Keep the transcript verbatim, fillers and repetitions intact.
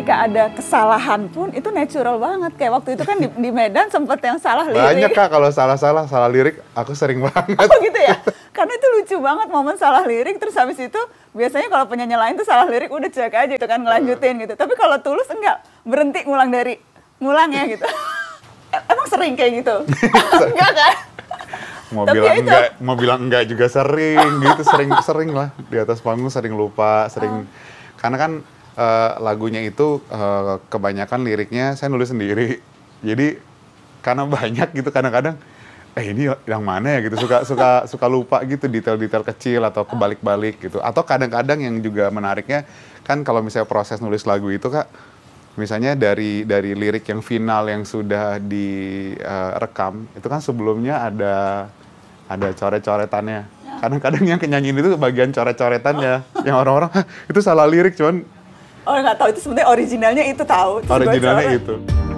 ketika ada kesalahan pun itu natural banget. Kayak waktu itu kan di, di Medan sempet yang salah lirik. Banyak Kak, kalau salah-salah, salah lirik aku sering banget. Oh gitu ya? Karena itu lucu banget momen salah lirik, terus habis itu biasanya kalau penyanyi lain tuh salah lirik udah cuek aja gitu kan, ngelanjutin gitu. Tapi kalau Tulus enggak, berhenti ngulang dari, ngulang ya gitu. Emang sering kayak gitu? Enggak kan? Mau Tapi bilang ya itu. enggak, mau bilang enggak juga sering gitu, sering-sering lah di atas panggung sering lupa, sering oh. Karena kan uh, lagunya itu uh, kebanyakan liriknya saya nulis sendiri. Jadi karena banyak gitu kadang-kadang eh ini yang mana ya gitu, suka suka suka lupa gitu detail-detail kecil atau kebalik-balik gitu. Atau kadang-kadang yang juga menariknya kan kalau misalnya proses nulis lagu itu Kak, misalnya dari dari lirik yang final yang sudah direkam uh, itu kan sebelumnya ada ada coret-coretannya. Ya. Kadang-kadang yang nyanyiin itu bagian coret-coretannya, oh. Yang orang-orang itu salah lirik cuman. Oh nggak tahu itu sebenarnya originalnya itu tahu. Originalnya itu.